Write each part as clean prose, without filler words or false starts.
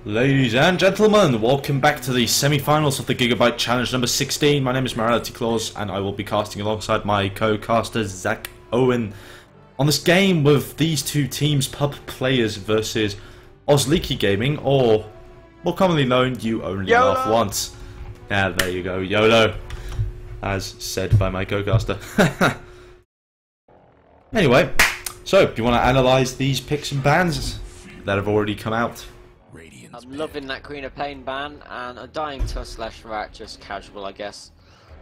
Ladies and gentlemen, welcome back to the semi-finals of the Gigabyte Challenge number 16. My name is Morality Claus, and I will be casting alongside my co-caster Zach Owen on this game with these two teams, Pub Players versus Ozleaky Gaming, or more commonly known, You Only YOLO! Laugh Once. Yeah, there you go, YOLO, as said by my co-caster. Anyway, so do you want to analyse these picks and bans that have already come out? I'm loving that Queen of Pain ban, and a Dying Tusk slash Rat, just casual, I guess.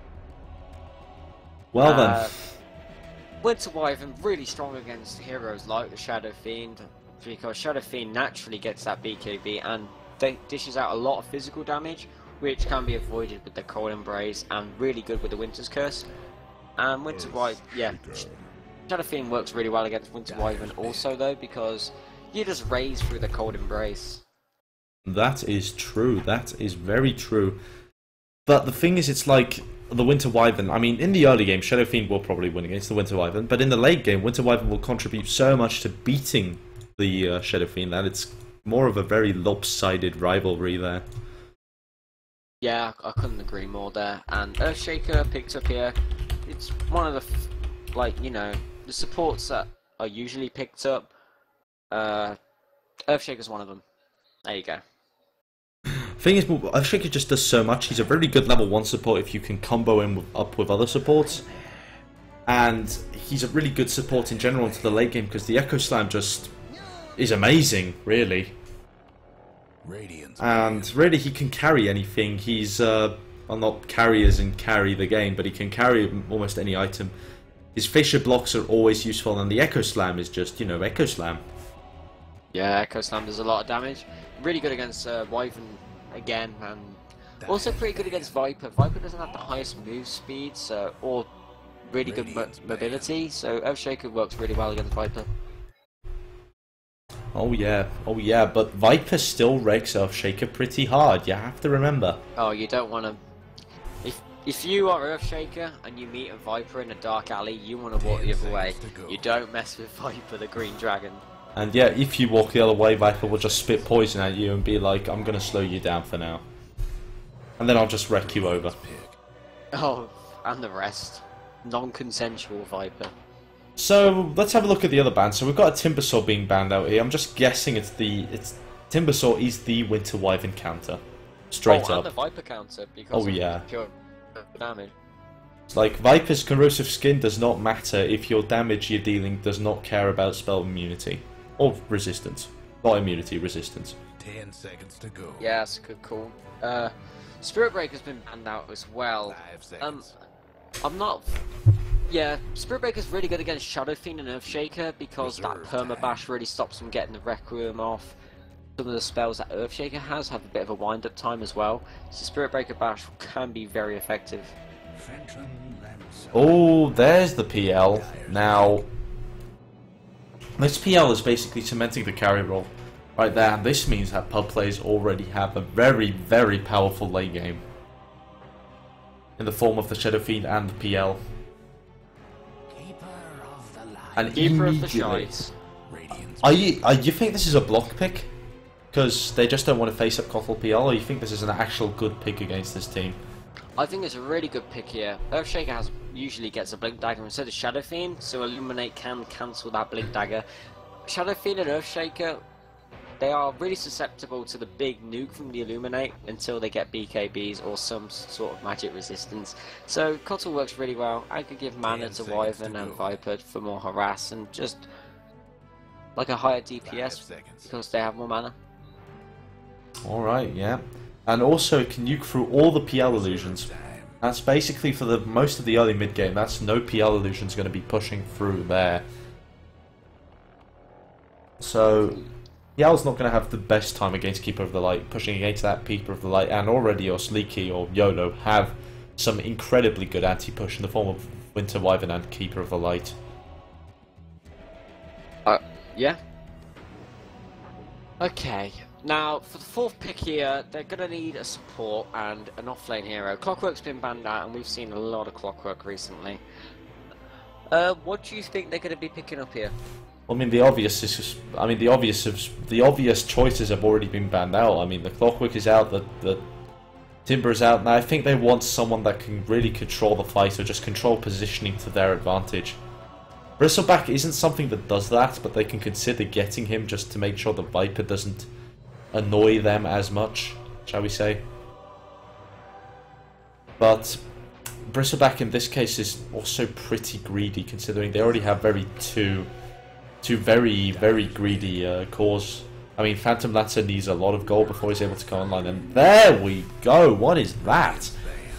Well then. Winter Wyvern really strong against heroes like the Shadow Fiend, because Shadow Fiend naturally gets that BKB and they dishes out a lot of physical damage, which can be avoided with the Cold Embrace, and really good with the Winter's Curse. And Winter Wyvern, yeah, Shadow Fiend works really well against Winter Wyvern also though, because you just raise through the Cold Embrace. That is true. That is very true. But the thing is, it's like the Winter Wyvern. I mean, in the early game, Shadow Fiend will probably win against the Winter Wyvern. But in the late game, Winter Wyvern will contribute so much to beating the Shadow Fiend that it's more of a very lopsided rivalry there. Yeah, I couldn't agree more there. And Earthshaker picked up here. It's one of the, like, you know, the supports that are usually picked up. Earthshaker's one of them. There you go. Thing is, Earthshaker just does so much. He's a really good level 1 support if you can combo him up with other supports. And he's a really good support in general into the late game because the Echo Slam just is amazing, really. And really, he can carry anything. He's, well, not carry as in carry the game, but he can carry almost any item. His Fissure blocks are always useful, and the Echo Slam is just, you know, Echo Slam. Yeah, Echo Slam does a lot of damage. Really good against Wyvern again, and also pretty good against Viper. Viper doesn't have the highest move speed, so, or really good mobility, so Earthshaker works really well against Viper. Oh yeah, but Viper still wrecks Earthshaker pretty hard, you have to remember. Oh, you don't want to... If you are Earthshaker and you meet a Viper in a dark alley, you want to walk the other way. You don't mess with Viper, the Green Dragon. And yeah, if you walk the other way, Viper will just spit poison at you and be like, I'm gonna slow you down for now. And then I'll just wreck you over. Oh, and the rest. Non-consensual Viper. So, let's have a look at the other bans. So we've got a Timbersaw being banned out here. I'm just guessing it's Timbersaw is the Winter Wyvern counter. Straight up. And the Viper counter, because of pure damage. It's like, Viper's corrosive skin does not matter if your damage you're dealing does not care about spell immunity. Or resistance. Not immunity, resistance. 10 seconds to go. Yeah, that's a good call. Spirit Breaker's been banned out as well. 5 seconds. I'm not... Yeah, Spirit Breaker's really good against Shadow Fiend and Earthshaker because that permabash really stops them getting the Requiem off. Some of the spells that Earthshaker has have a bit of a wind-up time as well, so Spirit Breaker Bash can be very effective. Oh, there's the PL. Now, this PL is basically cementing the carry roll right there, and this means that Pub players already have a very, very powerful late game in the form of the Shadow Fiend and the PL. And immediately, you think this is a block pick? Because they just don't want to face up Kothel PL, or you think this is an actual good pick against this team? I think it's a really good pick here. Earthshaker usually gets a Blink Dagger instead of Shadow Fiend, so Illuminate can cancel that Blink Dagger. Shadow Fiend and Earthshaker, they are really susceptible to the big nuke from the Illuminate until they get BKBs or some sort of magic resistance. So Kothel works really well. I could give mana to Wyvern and Viper for more harass and just like a higher DPS because they have more mana. Alright, yeah. And also it can nuke through all the PL illusions. That's basically for the most of the early mid game. That's no PL illusions going to be pushing through there. So PL's not going to have the best time against Keeper of the Light, pushing against that Keeper of the Light, and already Ozleaky or YOLO have some incredibly good anti-push in the form of Winter Wyvern and Keeper of the Light. Yeah. Okay. Now, for the fourth pick here, they're going to need a support and an offlane hero. Clockwork's been banned out, and we've seen a lot of Clockwork recently. What do you think they're going to be picking up here? I mean, the obvious is just, I mean, the obvious choices have already been banned out. I mean, the Clockwork is out, the Timber is out. Now, I think they want someone that can really control the fight or just control positioning to their advantage. Bristleback isn't something that does that, but they can consider getting him just to make sure the Viper doesn't annoy them as much, shall we say. But Bristleback in this case is also pretty greedy, considering they already have two very, very greedy cores. I mean, Phantom Lancer needs a lot of gold before he's able to go online, and there we go! What is that?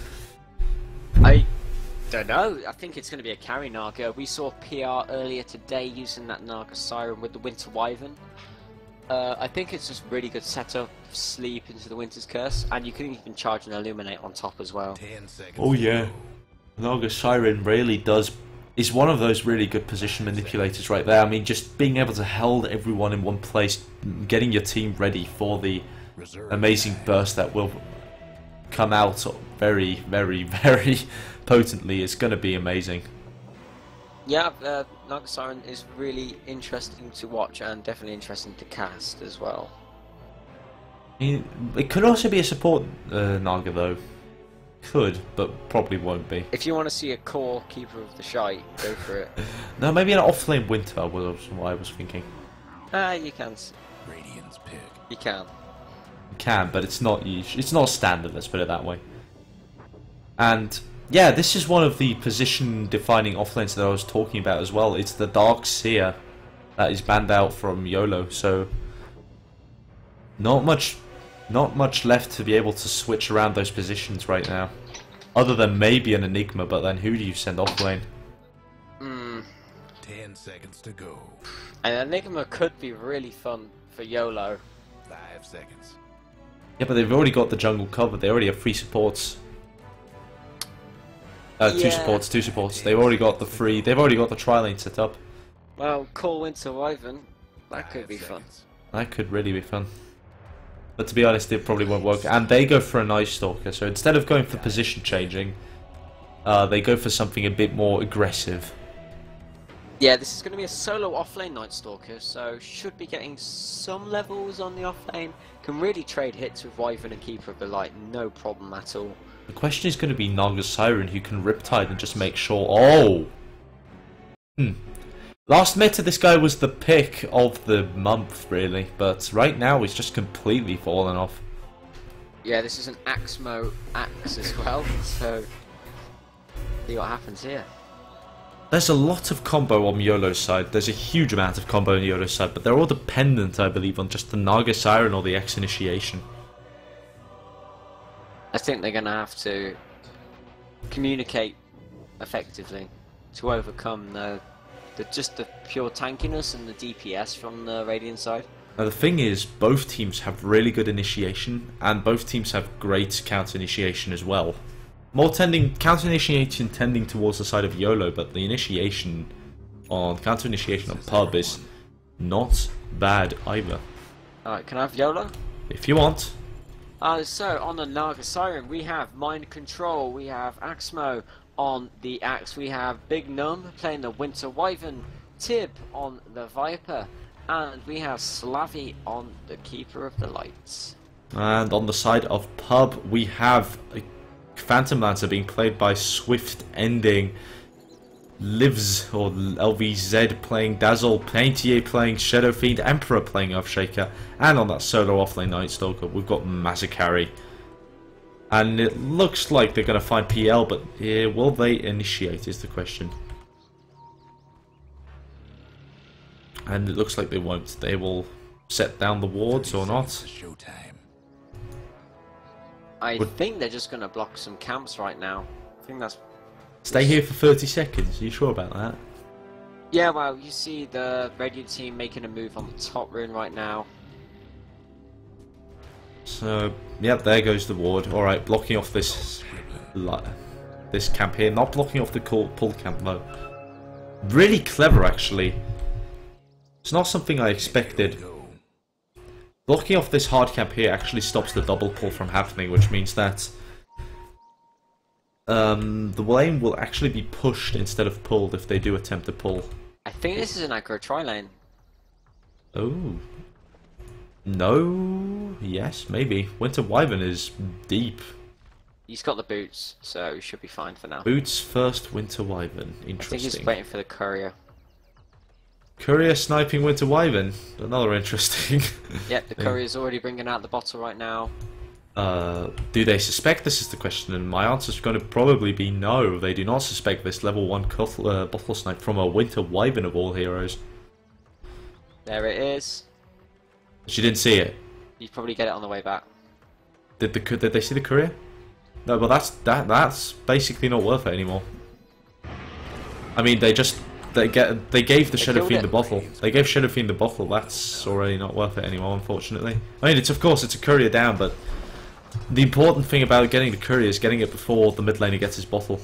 I don't know. I think it's going to be a carry Naga. We saw PR earlier today using that Naga Siren with the Winter Wyvern. I think it's just really good setup, sleep into the Winter's Curse, and you can even charge an Illuminate on top as well. 10 seconds. Oh yeah, Naga Siren really is one of those really good position manipulators right there. I mean, just being able to hold everyone in one place, getting your team ready for the amazing burst that will come out very, very, very potently is going to be amazing. Yeah, Naga Siren is really interesting to watch and definitely interesting to cast as well. I mean, it could also be a support Naga though. Could, but probably won't be. If you want to see a core Keeper of the Shite, go for it. No, maybe an offlane Winter was what I was thinking. You can. Radiant's pick. You can. You can, but it's not standard, let's put it that way. And yeah, this is one of the position-defining offlanes that I was talking about as well. It's the Dark Seer that is banned out from YOLO, so not much left to be able to switch around those positions right now. Other than maybe an Enigma, but then who do you send offlane? 10 seconds to go. An Enigma could be really fun for YOLO. 5 seconds. Yeah, but they've already got the jungle covered. They already have 3 supports. Two supports. They've already got the tri-lane set up. Well, call Winter Wyvern. That could be fun. That could really be fun. But to be honest, it probably won't work. And they go for a Night Stalker, so instead of going for position changing, they go for something a bit more aggressive. Yeah, this is going to be a solo offlane Night Stalker, so should be getting some levels on the offlane. Can really trade hits with Wyvern and Keeper of the Light, no problem at all. The question is going to be Naga Siren, who can Riptide and just make sure... Oh! Last meta, this guy was the pick of the month, really. But right now, he's just completely fallen off. Yeah, this is an Axmo Axe as well, so... see what happens here. There's a lot of combo on YOLO's side. There's a huge amount of combo on YOLO's side, but they're all dependent, I believe, on just the Naga Siren or the X Initiation. I think they're going to have to communicate effectively to overcome just the pure tankiness and the DPS from the Radiant side. Now the thing is, both teams have really good initiation, and both teams have great counter initiation as well. Counter initiation tending towards the side of YOLO, but the counter initiation on Pub is not bad either. Alright, can I have YOLO? If you want. So on the Naga Siren we have Mind Control, we have Axmo on the Axe, we have Big Num playing the Winter Wyvern, Tib on the Viper, and we have Slavi on the Keeper of the Lights. And on the side of Pub we have Phantom Lancer being played by Swift Ending, Lives or LVZ playing Dazzle, Paintier playing Shadow Fiend, Emperor playing Earthshaker, and on that solo offlane Night Stalker we've got Mazikari. And it looks like they're going to find PL, but will they initiate is the question. And it looks like they won't. They will set down the wards or not. Showtime. I think they're just going to block some camps right now. I think that's... Stay here for 30 seconds, are you sure about that? Yeah, well, you see the Radiant team making a move on the top rune right now. So, yep, there goes the ward. Alright, blocking off this camp here. Not blocking off the pull camp, though. Really clever, actually. It's not something I expected. Blocking off this hard camp here actually stops the double pull from happening, which means that the lane will actually be pushed instead of pulled if they do attempt to pull. I think this is an aggro tri-lane. Oh. No. Yes, maybe. Winter Wyvern is deep. He's got the boots, so he should be fine for now. Boots first, Winter Wyvern. I think Interesting. he's waiting for the courier. Courier sniping Winter Wyvern. Another interesting. Yep, the courier's already bringing out the bottle right now. Do they suspect this is the question? And my answer is going to probably be no. They do not suspect this level 1 bottle snipe from a Winter Wyvern of all heroes. There it is. She didn't see it. You probably get it on the way back. Did they see the courier? No, but that's basically not worth it anymore. I mean, they gave the Shadow killed Fiend it. the bottle. They gave Shadow Fiend the bottle. That's already not worth it anymore, unfortunately. I mean, of course it's a courier down, but the important thing about getting the courier is getting it before the mid laner gets his bottle.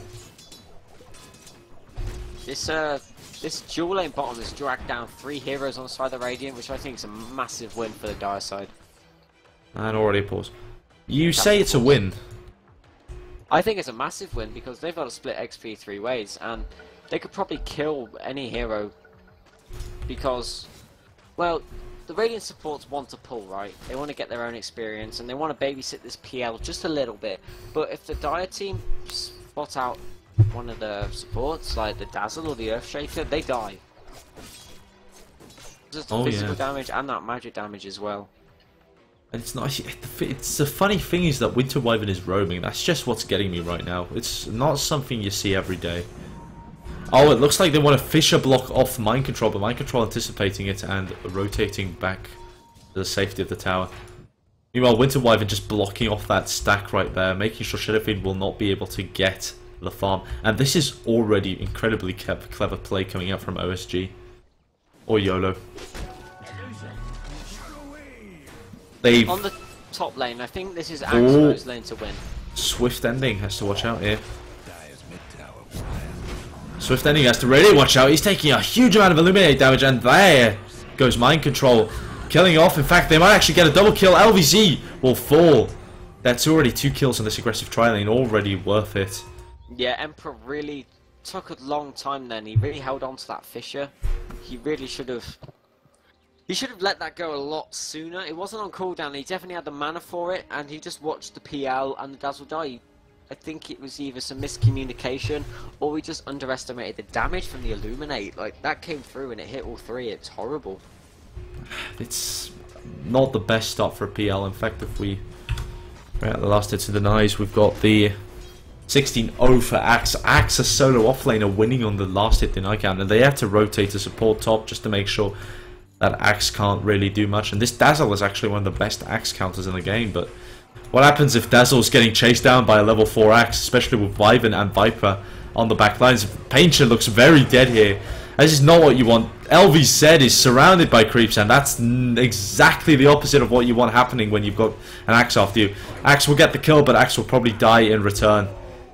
This dual lane bottom has dragged down 3 heroes on the side of the Radiant, which I think is a massive win for the Dire side. And already a pause. You say it's a win. I think it's a massive win because they've got to split XP 3 ways, and they could probably kill any hero because, well, the Radiant supports want to pull, right? They want to get their own experience and they want to babysit this PL just a little bit. But if the Dire team spot out one of the supports, like the Dazzle or the Earthshaker, they die. Just the physical damage and that magic damage as well. And it's not. It's the funny thing is that Winter Wyvern is roaming. That's just what's getting me right now. It's not something you see every day. Oh, it looks like they want to Fissure block off Mind Control, but Mind Control anticipating it and rotating back to the safety of the tower. Meanwhile, Winter Wyvern just blocking off that stack right there, making sure Shadow Fiend will not be able to get the farm. And this is already incredibly clever play coming out from OSG. Or YOLO. They've... On the top lane, I think this is Axemo's lane to win. Swift Ending has to watch out here. Swift Ending has to really watch out. He's taking a huge amount of Illuminate damage, and there goes Mind Control. Killing off. In fact, they might actually get a double kill. LVZ will fall. That's already 2 kills on this aggressive tri-lane. Already worth it. Yeah, Emperor really took a long time then. He really held on to that Fissure. He really should have... He should have let that go a lot sooner. It wasn't on cooldown. He definitely had the mana for it, and he just watched the PL and the Dazzle die. I think it was either some miscommunication, or we just underestimated the damage from the Illuminate. Like, that came through and it hit all 3. It's horrible. It's not the best start for a PL. In fact, if we... We're at the last hits of the knives, we've got the 16-0 for Axe. Axe, a solo offlaner, winning on the last hit deny count, and they have to rotate to support top just to make sure that Axe can't really do much. And this Dazzle is actually one of the best Axe counters in the game, but what happens if Dazzle's getting chased down by a level 4 Axe, especially with Wyvern and Viper on the back lines? Painter looks very dead here. This is not what you want. LVZ is surrounded by creeps, and that's exactly the opposite of what you want happening when you've got an Axe after you. Axe will get the kill, but Axe will probably die in return.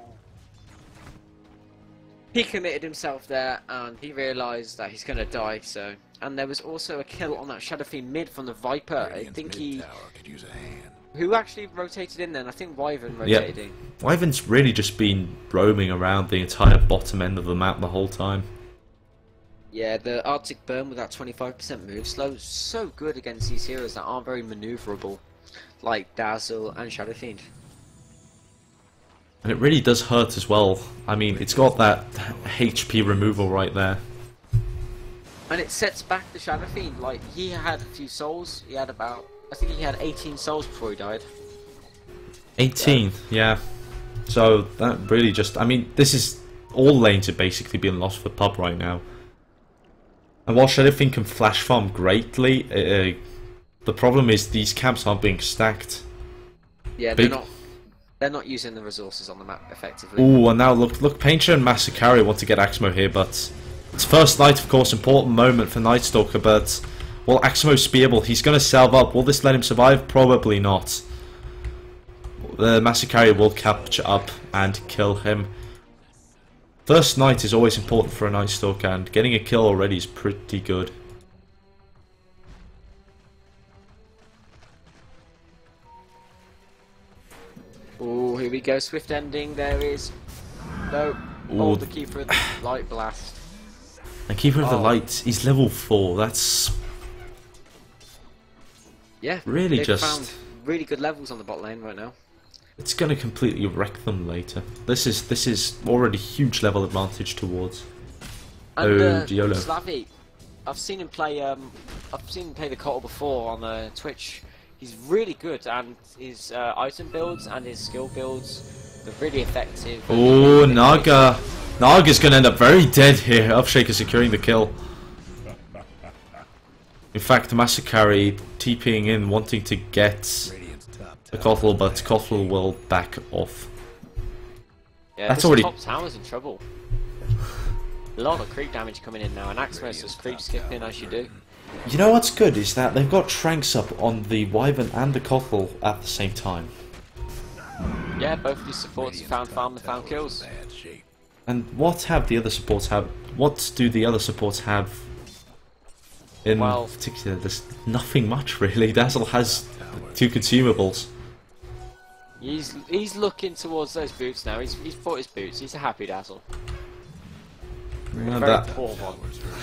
He committed himself there, and he realised that he's going to die, so... And there was also a kill on that Shadow Fiend mid from the Viper. I think he... Who actually rotated in then? I think Wyvern rotated in. Wyvern's really just been roaming around the entire bottom end of the map the whole time. Yeah, the Arctic Burn with that 25% move slow is so good against these heroes that aren't very maneuverable, like Dazzle and Shadow Fiend. And it really does hurt as well. I mean, it's got that HP removal right there. And it sets back the Shadow Fiend. Like, he had a few souls. He had about... I think he had 18 souls before he died. 18, yeah. So, that really just... I mean, this is... All lanes are basically being lost for pub right now. And while Shadow Fiend can flash farm greatly, the problem is these camps aren't being stacked. Yeah, they're not using the resources on the map effectively. Ooh, and now look, Painter and Masakari want to get Axmo here, but it's first night, of course, important moment for Nightstalker, but will Axmo spearable? He's going to salve up. Will this let him survive? Probably not. The Masakari will capture up and kill him. First night is always important for a Nightstalker, and getting a kill already is pretty good. Oh, here we go, Swift Ending, there is... No, hold the Keeper of the Light Blast. And Keeper of the Light, he's level 4, that's... Yeah, really they've just... found really good levels on the bot lane right now. It's going to completely wreck them later. This is already huge level advantage towards. And YOLO. Slavy, I've seen him play the Kotl before on Twitch. He's really good, and his item builds and his skill builds, they're really effective. Oh, Naga. Naga's going to end up very dead here. Earthshaker securing the kill. In fact, Masakari TPing in, wanting to get the Kotl, but Kotl will back off. Yeah, That's this already... top tower's in trouble. A lot of creep damage coming in now, and Aximus is creep skipping as you do. You know what's good is that they've got Tranks up on the Wyvern and the Kotl at the same time. Yeah, both of these supports have found farm and found kills. And what have the other supports have? What do the other supports have? In particular, there's nothing much really. Dazzle has 2 consumables. He's looking towards those boots now. He's bought his boots. He's a happy Dazzle. Very poor one.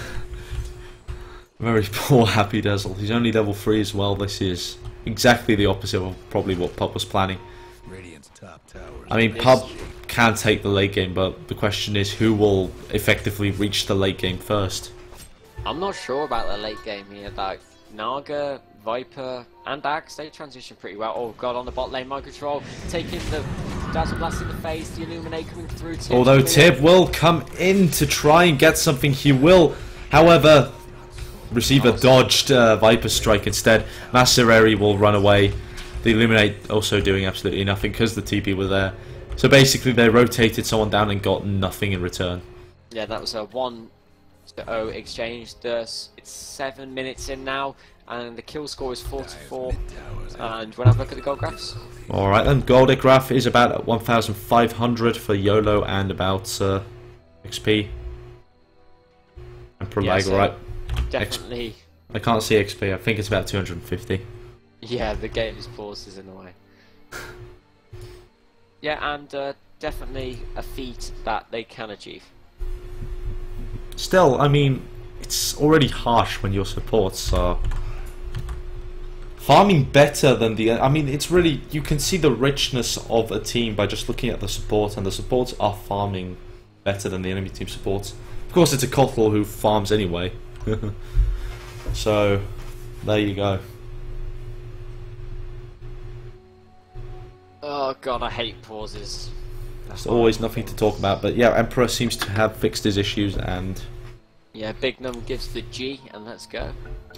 Very poor Happy Dazzle. He's only level 3 as well. This is exactly the opposite of probably what Pub was planning. I mean, Pub can take the late game, but the question is who will effectively reach the late game first. I'm not sure about the late game here. Like Naga, Viper, and Axe, they transition pretty well. Oh god, on the bot lane, Control taking the Dazzle Blast in the face, the Illuminate coming through. Although Tib will come in to try and get something, he will. However, Receiver dodged Viper Strike instead. Masereri will run away. The Illuminate also doing absolutely nothing because the TP were there. So basically they rotated someone down and got nothing in return. Yeah, that was a 1-0 exchange. It's 7 minutes in now, and the kill score is 4-4. And when I look at the gold graphs. Alright then, gold graph is about 1,500 for YOLO and about XP. And Prolag, so right? Definitely. I can't see XP, I think it's about 250. Yeah, the game's pauses in a way. Yeah, and definitely a feat that they can achieve. Still, I mean, it's already harsh when your supports are farming better than the... I mean, it's really... You can see the richness of a team by just looking at the supports, and the supports are farming better than the enemy team supports. Of course, it's a Kotl who farms anyway. So, there you go. Oh god, I hate pauses. There's always nothing to talk about, but yeah, Emperor seems to have fixed his issues, and... Yeah, Big Num gives the G, and let's go.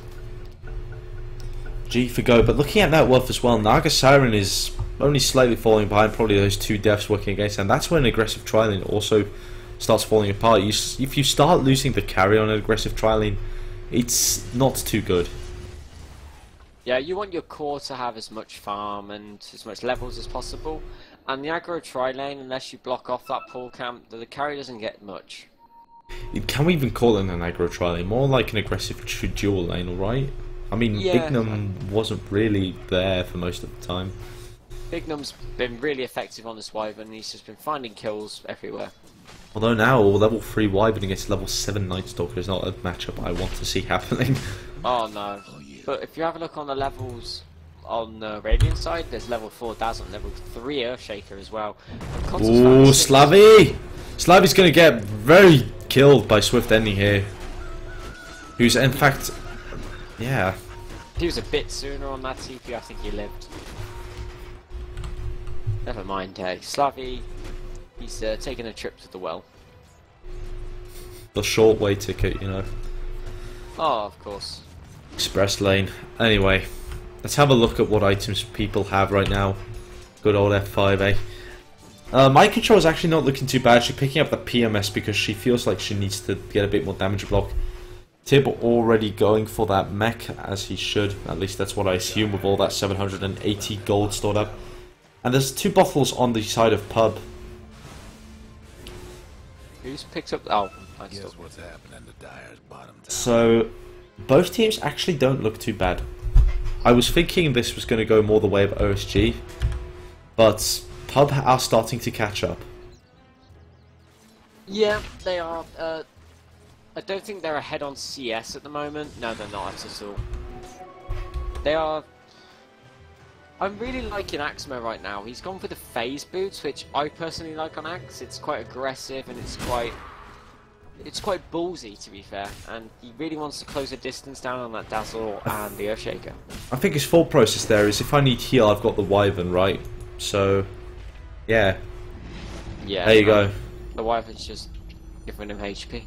G for go, but looking at net worth as well, Naga Siren is only slightly falling behind, probably those 2 deaths working against, and that's when aggressive trialing also starts falling apart. If you start losing the carry on an aggressive trialing, it's not too good. Yeah, you want your core to have as much farm and as much levels as possible, and the aggro tri-lane, unless you block off that pull camp, the carry doesn't get much. Can we even call it an aggro trialing? More like an aggressive dual lane, alright? I mean, Yeah. Big Num wasn't really there for most of the time. Big Num's been really effective on this Wyvern, he's just been finding kills everywhere. Although now, level 3 Wyvern against level 7 Night Stalker is not a matchup I want to see happening. Oh no. But if you have a look on the levels on the Radiant side, there's level 4 Dazzle and level 3 Earthshaker as well. Ooh, Slavy! Slavy's gonna get very killed by Swift Ending here. Who's in fact... Yeah. If he was a bit sooner on that TP, I think he lived. Never mind, Slavy, he's taking a trip to the well. The short way ticket, you know. Oh, of course. Express lane. Anyway, let's have a look at what items people have right now. Good old F5, eh? My control is actually not looking too bad. She's picking up the PMS because she feels like she needs to get a bit more damage block. Tib already going for that mech, as he should. At least that's what I assume with all that 780 gold stored up. And there's 2 bottles on the side of Pub. Who's picked up... Oh, I Guess what's happening to Dyer's bottom tower. So, both teams actually don't look too bad. I was thinking this was going to go more the way of OSG, but Pub are starting to catch up. Yeah, they are. I don't think they're ahead on CS at the moment. No, they're not at all. They are I'm really liking Axmo right now. He's gone for the phase boots, which I personally like on Axe. It's quite aggressive and it's quite ballsy, to be fair. And he really wants to close the distance down on that Dazzle and the Earthshaker. I think his thought process there is if I need heal, I've got the Wyvern, right? So, yeah. Yeah. There you go. The Wyvern's just giving him HP.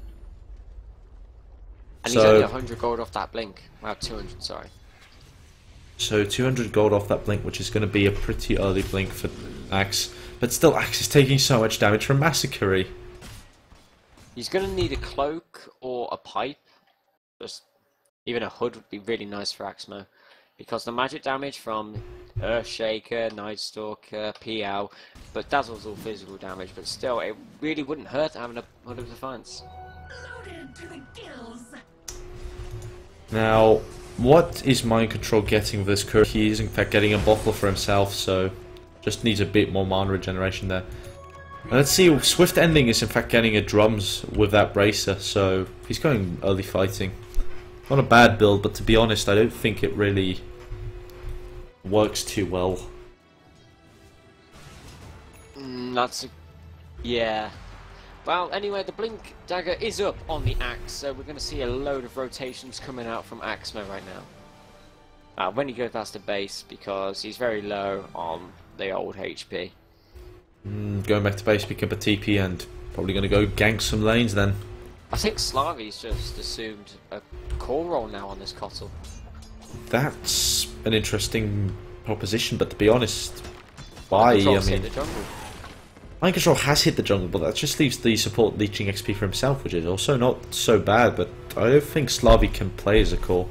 And So- he's only 100 gold off that blink. Wow, 200, sorry. So 200 gold off that blink, which is going to be a pretty early blink for Axe. But still, Axe is taking so much damage from Massacre. He's going to need a cloak or a pipe. Just even a hood would be really nice for Axmo. Because the magic damage from Earthshaker, Nightstalker, PL, but Dazzle's all physical damage, but still, it really wouldn't hurt having a Hood of Defiance. Loaded to the gills. Now, what is Mind Control getting with this curve? He is in fact getting a bottle for himself, so just needs a bit more mana regeneration there. And let's see, Swift Ending is in fact getting a drums with that bracer, so he's going early fighting. Not a bad build, but to be honest, I don't think it really works too well. Yeah. Well, anyway, the Blink Dagger is up on the Axe, so we're going to see a load of rotations coming out from Axmo right now. When he goes past the base, because he's very low on the old HP. Going back to base, pick up a TP and probably going to go gank some lanes then. I think Slavi's just assumed a core role now on this Kotl. That's an interesting proposition, but to be honest, why? I Control's hit mean, the jungle. Mind Control has hit the jungle, but that just leaves the support leeching XP for himself, which is also not so bad, but I don't think Slavi can play as a core.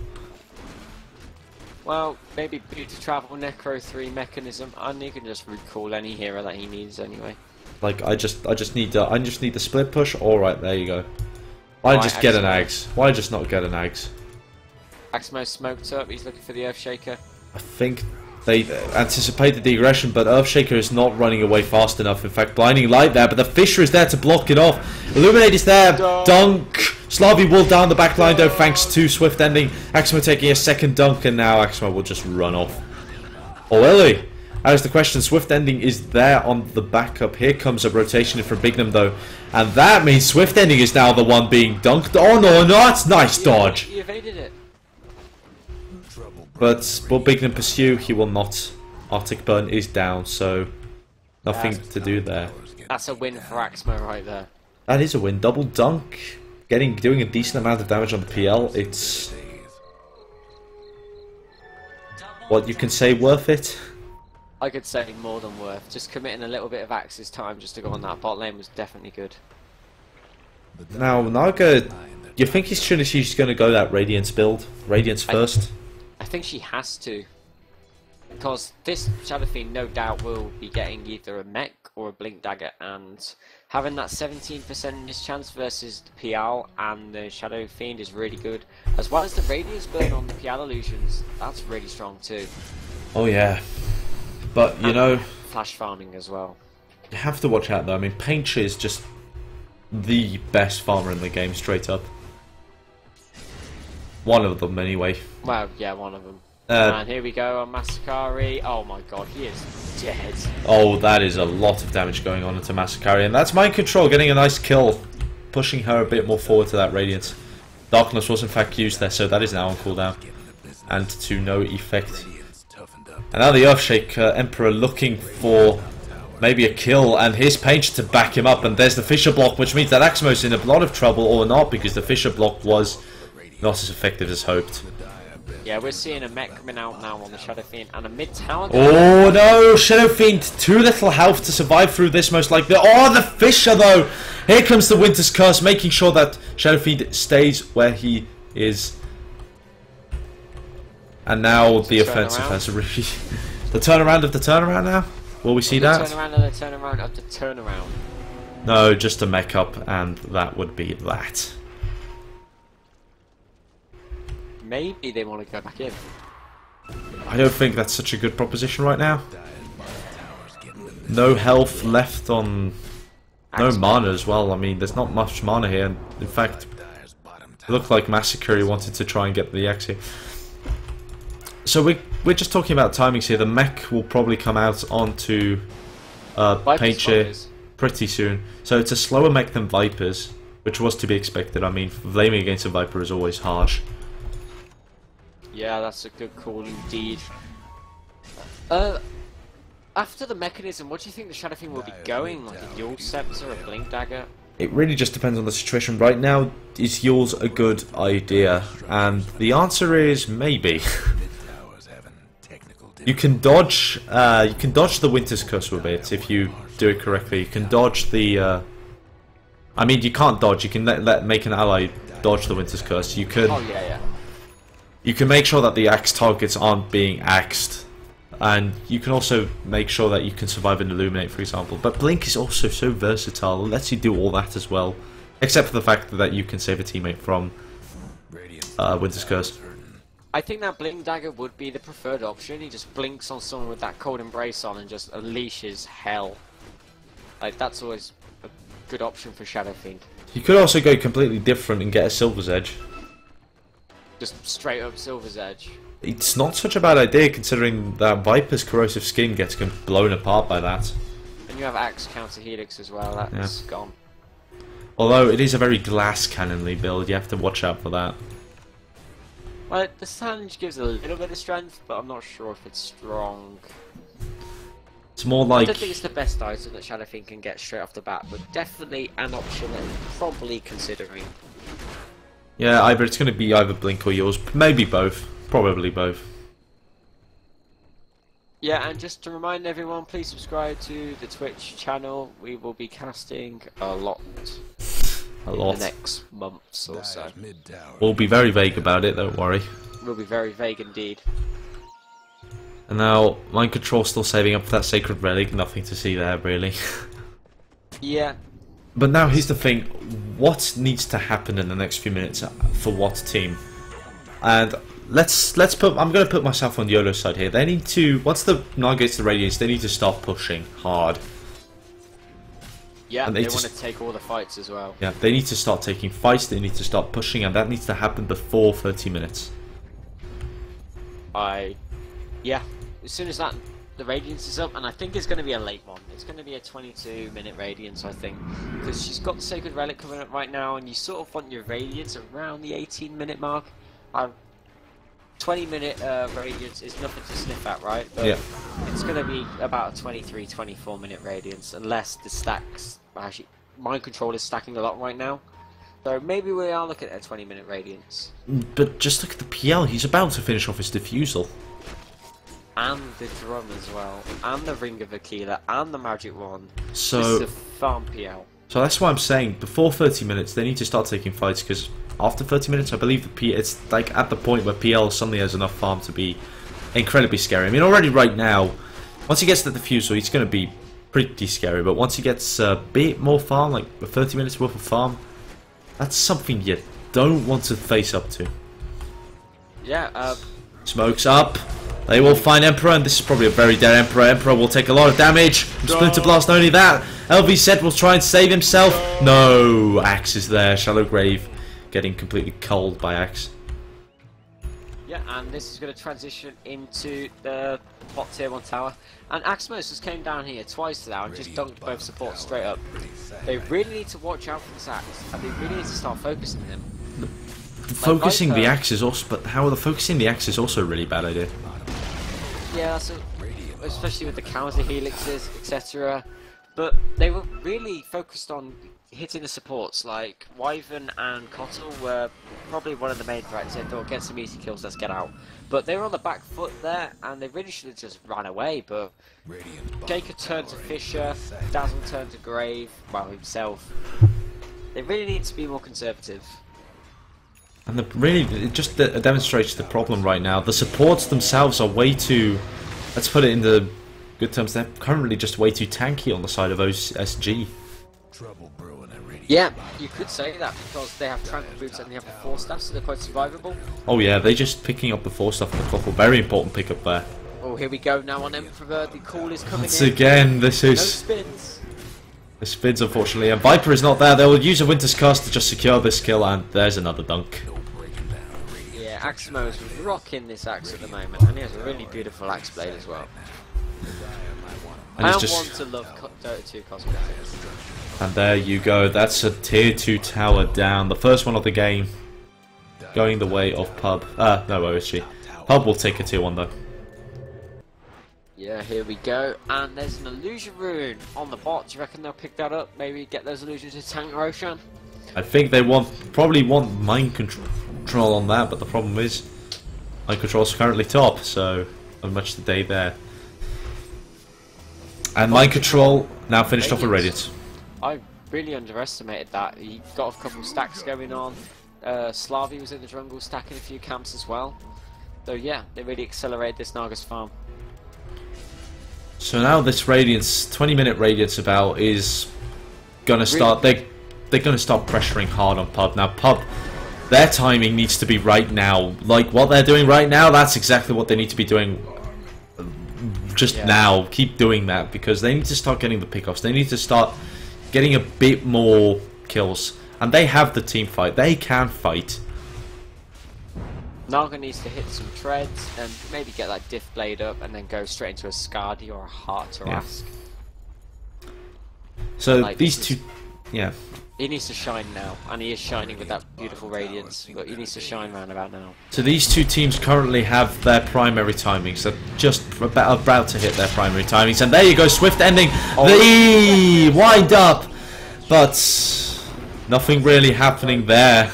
Well, maybe boot to travel Necro 3 mechanism, and he can just recall any hero that he needs anyway. Like I just need the split push. All right, there you go. Why Right, just get an Axmo. Ags? Why just not get an Ags? Axmo smoked up, he's looking for the Earthshaker. I think they anticipated the aggression, but Earthshaker is not running away fast enough. In fact, Blinding Light there, but the Fissure is there to block it off. Illuminate is there. Dunk. Slavi will down the back line though, thanks to Swift Ending. Axmo taking a second dunk, and now Axmo will just run off. Oh, really? That is the question. Swift Ending is there on the backup. Here comes a rotation from Bignum though, and that means Swift Ending is now the one being dunked. Oh no, not nice dodge. He evaded it. But will Bignum pursue? He will not. Arctic Burn is down, so nothing to do there. That's a win for Axmo right there. That is a win. Double dunk, doing a decent amount of damage on the PL. It's what you can say worth it. I could say more than worth. Just committing a little bit of Axe's time just to go on that bot lane was definitely good. Now Naga, you think she's going to go that Radiance build? Radiance first? I think she has to. Because this Shadow Fiend no doubt will be getting either a mech or a Blink Dagger, and having that 17% miss chance versus the PL and the Shadow Fiend is really good. As well as the Radiance burn on the PL illusions, that's really strong too. Oh yeah. But you And know, flash farming as well. you have to watch out though. I mean, Painch is just the best farmer in the game, straight up. One of them anyway. Well, yeah, one of them. And here we go on Masakari. Oh my god, he is dead. Oh, that is a lot of damage going on into Masakari, and that's Mind Control getting a nice kill, pushing her a bit more forward to that Radiance. Darkness was in fact used there, so that is now on cooldown, and to no effect. And now the Earthshaker Emperor looking for maybe a kill, and here's Painch to back him up, and there's the Fissure block, which means that Axmo's in a lot of trouble, or not, because the Fissure block was not as effective as hoped. Yeah, we're seeing a mech coming out now on the Shadow Fiend and a mid-tower. Oh no, Shadow Fiend, too little health to survive through this most likely. Oh, the Fissure though! Here comes the Winter's Curse, making sure that Shadow Fiend stays where he is. And now the offensive has really... the turnaround of the turnaround now? Will we see that? The turnaround of the turnaround of the turnaround. No, just a mech up, and that would be that. Maybe they want to go back in. I don't think that's such a good proposition right now. No health left on... no mana as well. I mean, there's not much mana here. In fact, it looked like Massacre wanted to try and get the Axe here. So we're we're just talking about timings here. The mech will probably come out onto Paint Share Vipers. pretty soon. So it's a slower mech than Vipers, which was to be expected. I mean, flaming against a Viper is always harsh. Yeah, that's a good call indeed. After the mechanism, what do you think the Shadow Fiend will be going? Like a Yule Scepter, a Blink Dagger? It really just depends on the situation. Right now, is Yule's a good idea? And the answer is maybe. Mid-towers having technical You can dodge the Winter's Curse a bit if you do it correctly. You can dodge the I mean, you can't dodge. You can make an ally dodge the Winter's Curse. You can Oh yeah, yeah. you can make sure that the axe targets aren't being axed, and you can also make sure that you can survive and illuminate, for example. But Blink is also so versatile; it lets you do all that as well, except for the fact that you can save a teammate from Winter's Curse. I think that Blink Dagger would be the preferred option. He just blinks on someone with that Cold Embrace on and just unleashes hell. Like, that's always a good option for Shadow Fiend. You could also go completely different and get a Silver's Edge. Just straight up Silver's Edge. It's not such a bad idea considering that Viper's corrosive skin gets blown apart by that. And you have Axe counter Helix as well, that's gone. Although it is a very glass cannonly build, you have to watch out for that. Well, the Sandwich gives a little bit of strength, but I'm not sure if it's strong. It's more I like... don't think it's the best item that Shadow Fiend can get straight off the bat, but definitely an option that I'm probably considering. Yeah, either it's going to be either Blink or yours, maybe both. Probably both. Yeah, and just to remind everyone, please subscribe to the Twitch channel. We will be casting a lot. A in lot. the next months or so. Mid-tower. We'll be very vague about it, don't worry. We'll be very vague indeed. And now, Mind Control still saving up for that Sacred Relic, nothing to see there, really. Yeah, But now here's the thing, what needs to happen in the next few minutes for what team? And let's put, I'm going to put myself on YOLO's side here. They need to, once the Nile gets the Radiance, they need to start pushing hard. yeah, And they they want just- to take all the fights as well. Yeah, they need to start taking fights, they need to start pushing, and that needs to happen before 30 minutes. Yeah, as soon as the Radiance is up, and I think it's going to be a late one. It's going to be a 22-minute Radiance, I think, because she's got the Sacred Relic coming up right now, and you sort of want your Radiance around the 18-minute mark. 20-minute Radiance is nothing to sniff at, right? But Yeah. it's going to be about a 23, 24-minute Radiance, unless the stacks... Actually, Mind Control is stacking a lot right now. So maybe we are looking at a 20-minute Radiance. But just look at the PL, he's about to finish off his Diffusal. And the drum as well, and the Ring of Aquila, and the Magic Wand. So, This is a farm PL. so that's why I'm saying, before 30 minutes, they need to start taking fights, because after 30 minutes, I believe it's like at the point where PL suddenly has enough farm to be incredibly scary. I mean, already right now, once he gets the Diffusal, he's going to be pretty scary, but once he gets a bit more farm, like 30 minutes worth of farm, that's something you don't want to face up to. Yeah, Smokes up. They will find Emperor, and this is probably a very dead Emperor. Emperor will take a lot of damage from Splinter Blast. Not only that, LV will try and save himself. No, Axe is there. Shallow Grave getting completely cold by Axe. yeah, and this is going to transition into the bot tier 1 tower. And Axmos just came down here twice now and just dunked both supports straight up. They really need to watch out for this Axe, and they really need to start focusing him. Focusing the Viper- Axe is also, but how the focusing the Axe is also a really bad idea. Yeah, so especially with the counter helixes, etc. But they were really focused on hitting the supports, like Wyvern and Cottle were probably one of the main threats. They thought, get some easy kills, let's get out. But they were on the back foot there, and they really should have just ran away, but Jacob turned to Fisher, Dazzle turned to Grave, well, himself. They really need to be more conservative. And really, it just demonstrates the problem right now. The supports themselves are way too, let's put it in the good terms, they're currently just way too tanky on the side of OSG. Trouble brewing at Radiant. Yeah, you could say that because they have trample boots and they have the 4 staff, so they're quite survivable. Oh yeah, they're just picking up the 4 stuff in the couple. Very important pickup there. Oh, here we go now on Emperor. The call is coming Once in. again, this No is spins. the spins, unfortunately. And Viper is not there. They will use a Winter's Curse to just secure this kill, and there's another dunk. Yeah, Axmo is rocking this axe at the moment, and he has a really beautiful axe blade as well. And I it's am just... one to love Dota 2 cosmetics. And there you go, that's a tier 2 tower down. The first one of the game. Going the way of Pub. No, OSG. Pub will take a tier 1 though. Yeah, here we go. And there's an illusion rune on the bot. Do you reckon they'll pick that up? Maybe get those illusions to tank Roshan? I think they probably want mind control on that, but the problem is mind control's currently top, so not much today there. And mind control now finished off with Radiance. I really underestimated that. He got a couple stacks going on. Slavi was in the jungle stacking a few camps as well. So yeah, they really accelerated this Nagas farm. So now this Radiance, 20-minute Radiance about is gonna start. They're gonna start pressuring hard on Pub. Now Pub, their timing needs to be right now. Like what they're doing right now, that's exactly what they need to be doing. Just now, keep doing that because they need to start getting the pickoffs. They need to start getting a bit more kills, and they have the team fight. They can fight. Naga needs to hit some treads and maybe get that diff blade up and then go straight into a Skadi or a Heart to ask. So like these two, he needs to shine now, and he is shining with that beautiful radiance, but he needs to shine round about now. So these two teams currently have their primary timings. They're just about to hit their primary timings, and there you go, Swift ending the wind up, but nothing really happening there.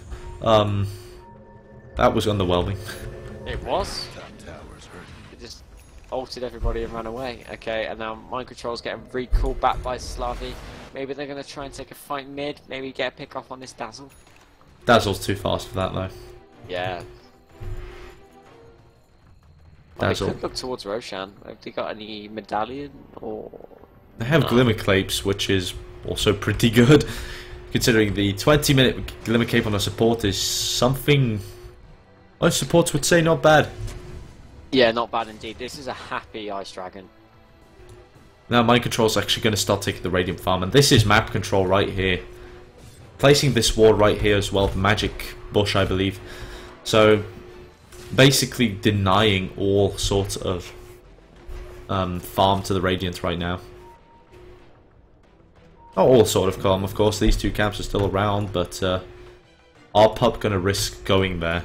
That was underwhelming. It was. It just ulted everybody and ran away. Okay, and now mind control's getting recalled back by Slavi. Maybe they're going to try and take a fight mid, maybe get a pick off on this Dazzle. Dazzle's too fast for that though. Yeah. Dazzle. Well, they could look towards Roshan. Have they got any medallion or... They have Glimmer Capes, which is also pretty good. Considering the 20-minute Glimmer Cape on a support is something most supports would say not bad. Yeah, not bad indeed. This is a happy Ice Dragon. Now mind control's actually going to start taking the Radiant farm, and this is map control right here. Placing this ward right here as well, the magic bush I believe. So basically denying all sorts of farm to the Radiant right now. Not all sort of calm, of course, these two camps are still around, but are Pub going to risk going there?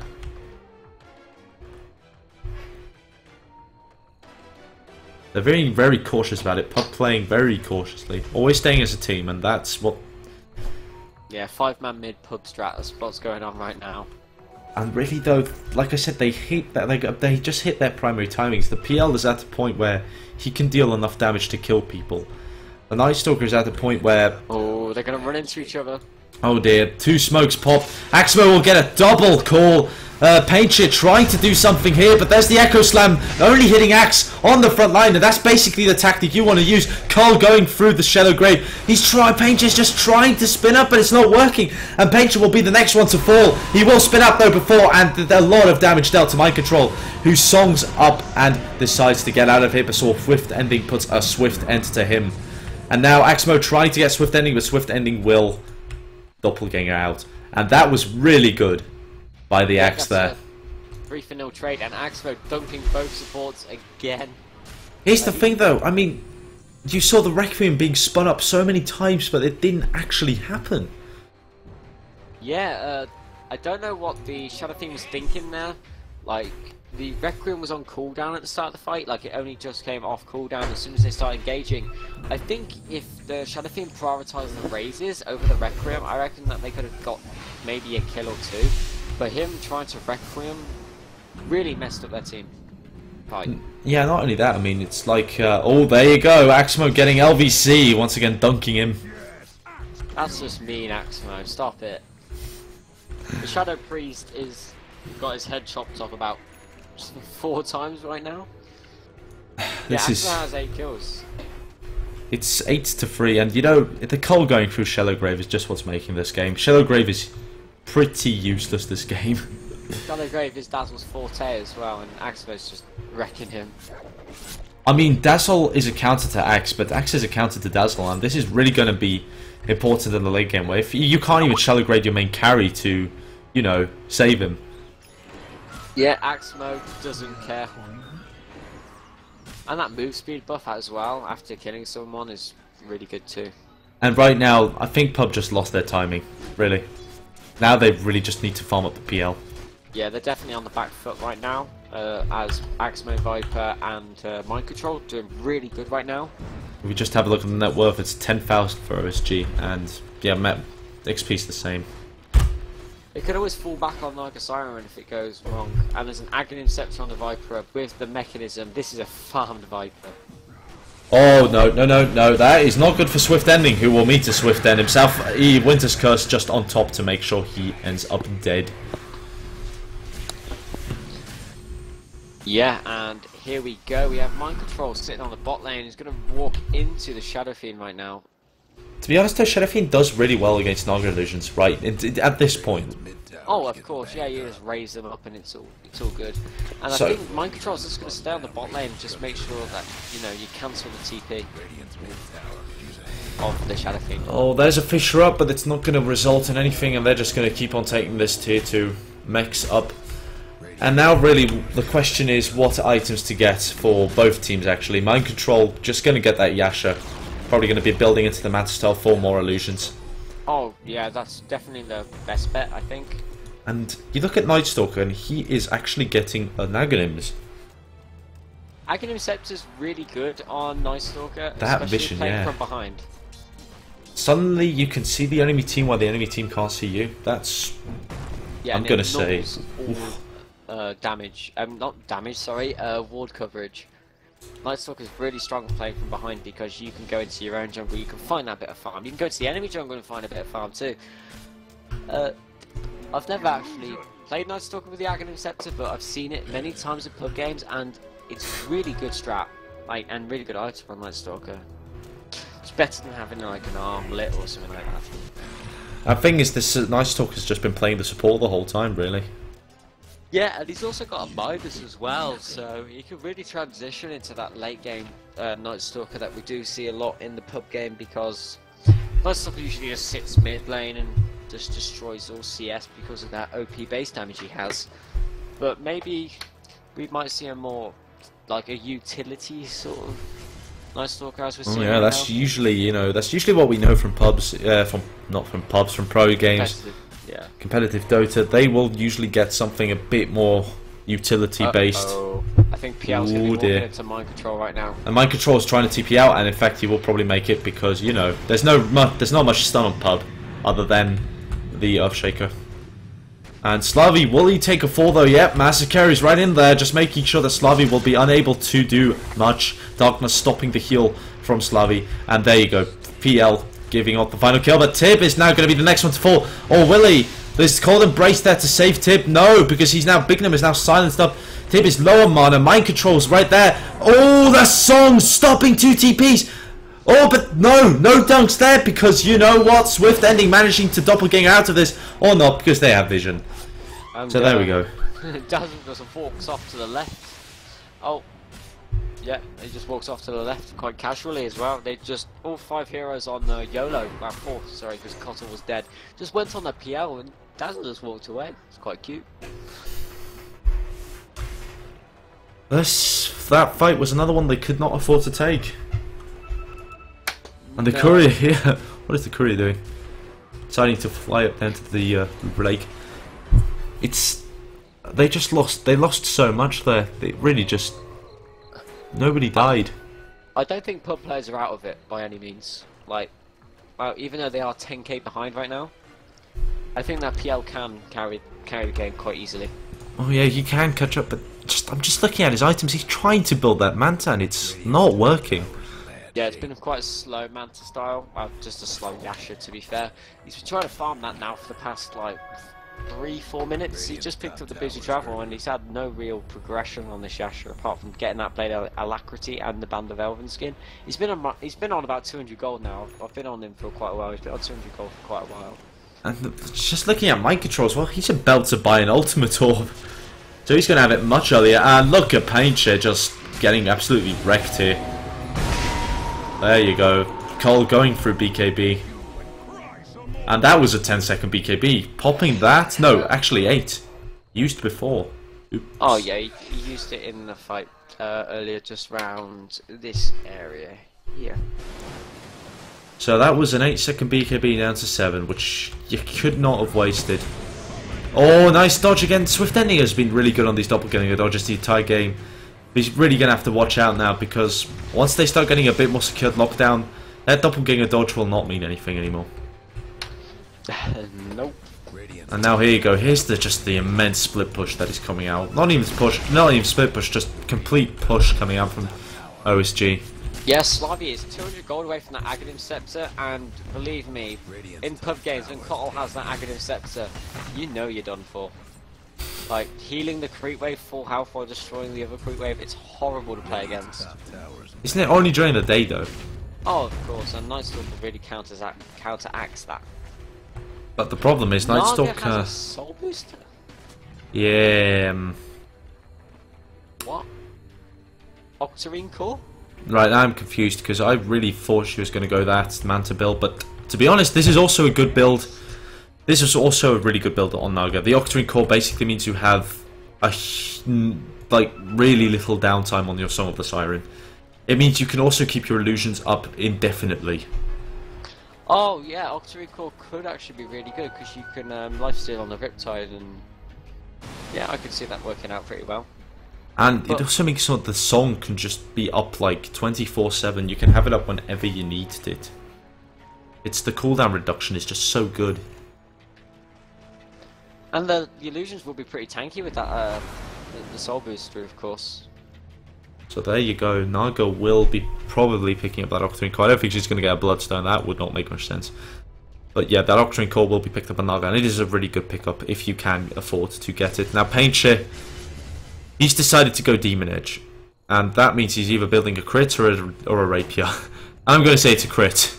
They're very, very cautious about it. Pub playing very cautiously. Always staying as a team, and that's what... Yeah, 5-man mid Pub strat, that's what's going on right now. And really though, like I said, they hit that. They just hit their primary timings. The PL is at the point where he can deal enough damage to kill people. The Night Stalker is at the point where... Oh, they're going to run into each other. Oh dear, two smokes pop. Axmo will get a double call. Painter trying to do something here, but there's the Echo Slam, only hitting Axe on the front line, and that's basically the tactic you want to use. Cole going through the Shallow Grave. Painter's just trying to spin up, but it's not working, and Painter will be the next one to fall. He will spin up though before, and a lot of damage dealt to Mind Control, who songs up and decides to get out of here, but Swift Ending puts a swift end to him. And now Axmo trying to get Swift Ending, but Swift Ending will doppelganger out. And that was really good by the Axe there. 3-0 trade, and Axmo dunking both supports again. Here's the thing though, I mean, you saw the Requiem being spun up so many times, but it didn't actually happen. Yeah, I don't know what the Shadow Fiend was thinking there. Like, the Requiem was on cooldown at the start of the fight, like it only just came off cooldown as soon as they started engaging. I think if the Shadow Fiend prioritised the raises over the Requiem, I reckon that they could have got maybe a kill or two. But him trying to Requiem really messed up their team fight. Yeah, not only that, I mean, it's like, oh, there you go, Axmo getting LVC, once again dunking him. That's just mean, Axmo, stop it. The Shadow Priest is got his head chopped off about 4 times right now. This is... Axmo has 8 kills. It's 8-3, and you know, the Cole going through Shallow Grave is just what's making this game. Shallow Grave is pretty useless this game. Shallow Grave is Dazzle's forte as well, and Axmo's just wrecking him. I mean, Dazzle is a counter to Axe, but Axe is a counter to Dazzle, and this is really going to be important in the late game, where if you can't even Shallow Grave your main carry to, you know, save him. Yeah, Axe Mode doesn't care. And that move speed buff as well after killing someone is really good too. And right now, I think PUB just lost their timing, really. Now they really just need to farm up the PL. Yeah, they're definitely on the back foot right now, as Axe Mode Viper and Mind Control doing really good right now. If we just have a look at the net worth, it's 10,000 for OSG, and yeah, XP's the same. It could always fall back on like a Siren if it goes wrong. And there's an Aghanim Scepter on the Viper with the mechanism. This is a farmed Viper. Oh, no, that is not good for Swift Ending, who will meet a Swift End himself. Winter's Curse just on top to make sure he ends up dead. Yeah, and here we go. We have Mind Control sitting on the bot lane. He's going to walk into the Shadow Fiend right now. To be honest though, Shadow Fiend does really well against Naga Illusions, right, at this point. Oh, of course, yeah, you just raise them up and it's all good. And I think Mind Control is just going to stay on the bot lane and just make sure that, you know, you cancel the TP of the Shadow Fiend. Oh, there's a Fissure up, but it's not going to result in anything, and they're just going to keep on taking this tier 2 mechs up. And now really the question is what items to get for both teams actually. Mind Control just going to get that Yasha. Probably going to be building into the Manta style for more illusions. Oh yeah, that's definitely the best bet I think. And you look at Night Stalker and he is actually getting an Aghanims. Aghanim Scepter's really good on Night Stalker, that especially vision, playing yeah. from behind. Suddenly you can see the enemy team while the enemy team can't see you. That's... Yeah, I'm going to say... damage. Not damage, sorry, ward coverage. Night Stalker is really strong playing from behind because you can go into your own jungle, you can find that bit of farm. You can go to the enemy jungle and find a bit of farm too. I've never actually played Night Stalker with the Aghanim Scepter, but I've seen it many times in PUB games, and it's really good strat, like, and really good item on Night Stalker. It's better than having like an armlet or something like that. The thing is, this Night Stalker's just been playing the support the whole time, really. Yeah, and he's also got a Midas as well, so he can really transition into that late game Night Stalker that we do see a lot in the PUB game, because Night Stalker usually just sits mid lane and just destroys all CS because of that OP base damage he has. But maybe we might see a more, like a utility sort of Night Stalker as we're seeing. Yeah, that's usually, you know, that's usually what we know from pubs, from pro games. Yeah. Competitive Dota, they will usually get something a bit more utility based. I think PL's going to be walking into Mind Control right now. And Mind Control is trying to TP out, and in fact he will probably make it because, you know, there's not much stun on PUB other than the Earthshaker. And Slavi, will he take a fall though? Yep, Massacre is right in there, just making sure that Slavi will be unable to do much. Darkness stopping the heal from Slavi, and there you go, PL giving up the final kill, but Tib is now going to be the next one to fall. Or will he? There's cold embrace there to save Tib. No, because he's now, Bignum is now silenced up. Tib is low on mana. Mind Control's right there. Oh, the song stopping 2 TPs. Oh, but no dunks there, because you know what? Swift Ending managing to doppelganger out of this, or not, because they have vision. And, so there we go. Dazzle just walks off to the left. Oh. Yeah, he just walks off to the left quite casually as well. They just, all 5 heroes on YOLO, 4, sorry, because Kotal was dead, just went on the PL and Dazzle just walked away. It's quite cute. That fight was another one they could not afford to take. And the courier here, what is the courier doing? Deciding to fly up down to the lake. They lost so much there. They really just... Nobody died. I don't think PUB players are out of it by any means. Like, well, even though they are 10k behind right now, I think that PL can carry the game quite easily. Oh yeah, he can catch up, but I'm just looking at his items. He's trying to build that Manta, and it's not working. Yeah, it's been quite a slow Manta style. Well, just a slow Yasha, to be fair. He's been trying to farm that now for the past like 3-4 minutes. He just picked up the Busy Travel and he's had no real progression on this Yasha apart from getting that Blade Alacrity and the Band of Elven skin. He's been on about 200 gold now. I've been on him for quite a while. He's been on 200 gold for quite a while. And just looking at Mind Control as well, he's about to buy an Ultimate Orb. So he's going to have it much earlier. And look at Painter just getting absolutely wrecked here. There you go. Cole going through BKB. And that was a 10-second BKB. Popping that? No, actually 8. Used before. Oops. Oh yeah, he used it in the fight earlier, just round this area here. So that was an 8-second BKB down to 7, which you could not have wasted. Oh, nice dodge again. Swift Ending has been really good on these doppelganger dodges the entire game. He's really going to have to watch out now, because once they start getting a bit more secured lockdown, that doppelganger dodge will not mean anything anymore. Nope. And now here you go. Here's just the immense split push that is coming out. Not even split push, just complete push coming out from OSG. Yes, Slavia is 200 gold away from that Aghanim Scepter, and believe me, in pub games when Kotl has that Aghanim Scepter, you know you're done for. Like, healing the creep wave full health while destroying the other creep wave, it's horrible to play against. Isn't it only during the day though? Oh, of course, and Nightstalker really counteracts that. But the problem is Naga Nightstalker... has a soul booster? Yeah... What? Octarine Core? Right, now I'm confused because I really thought she was going to go that Manta build, but to be honest, this is also a good build. This is also a really good build on Naga. The Octarine Core basically means you have a really little downtime on your Song of the Siren. It means you can also keep your illusions up indefinitely. Oh yeah, Octarine Core could actually be really good because you can lifesteal on the Riptide, and yeah, I could see that working out pretty well. And it also makes so that the song can just be up like 24/7. You can have it up whenever you needed it. It's the cooldown reduction is just so good. And the illusions will be pretty tanky with that the soul booster, of course. So there you go. Naga will be probably picking up that Octarine Core. I don't think she's going to get a Bloodstone. That would not make much sense. But yeah, that Octarine Core will be picked up on Naga, and it is a really good pickup if you can afford to get it. Now, Painter, he's decided to go Demon Edge, and that means he's either building a crit or a rapier. I'm going to say it's a crit.